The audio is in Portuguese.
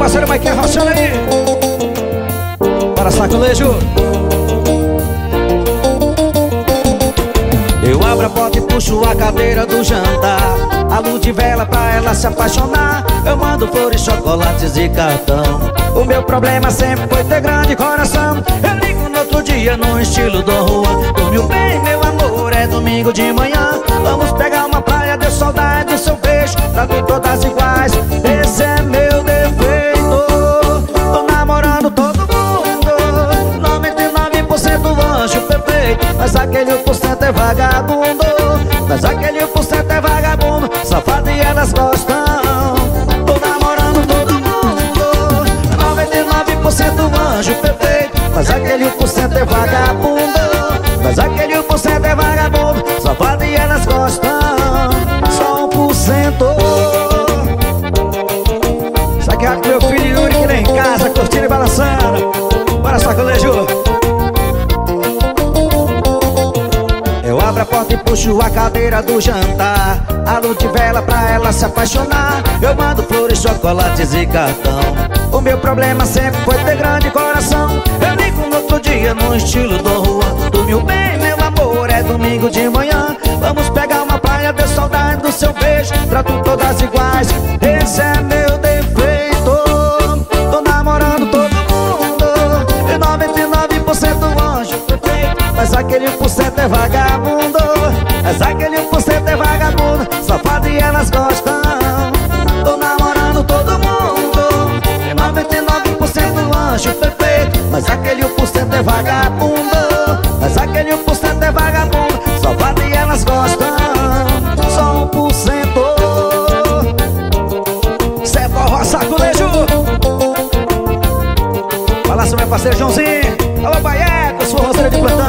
parceiro Maiquinha rochando aí. Para sacolejo. Eu abro a porta e puxo a cadeira do jantar. A luz de vela pra ela se apaixonar. Eu mando flores, chocolates e cartão. O meu problema sempre foi ter grande coração. Eu ligo no outro dia no estilo do rua. Dormiu bem, meu amor, é domingo de manhã. Vamos pegar uma praia, deu saudade do seu beijo. Trato todas iguais, esse é meu defeito. Tô namorando todo mundo, 99% anjo perfeito. Mas aquele 1% é vagabundo. Mas aquele 1% é vagabundo, safado e elas gostam. Tô namorando todo mundo, 99% anjo perfeito. Mas aquele 1% é vagabundo. Mas aquele 1% é vagabundo, safado e elas gostam. Só 1%. Saqueado com meu filho Yuri que vem em casa, curtindo e balançando. Bora sacolejo. Eu abro a porta e puxo a cadeira do jantar. A luz de vela pra ela se apaixonar. Eu mando flores, chocolates e cartão. O meu problema sempre foi ter grande coração. Eu ligo no outro dia no estilo do rua. Dormiu bem, meu amor, é domingo de manhã. Vamos pegar uma praia, deu saudade do seu beijo. Trato todas iguais, esse é meu defeito. Tô namorando todo mundo, e 99% anjo perfeito. Mas aquele 1% é vagabundo. Mas aquele 1% é vagabundo, safado e elas gostam. Tô namorando todo mundo, 99% anjo perfeito. Mas aquele 1% é vagabundo. Mas aquele 1% é vagabundo, safado e elas gostam. Só 1%. Cê é forró sacolejo. Fala, seu meu parceiro Joãozinho. Alô, Baieco, sua roceira de plantão.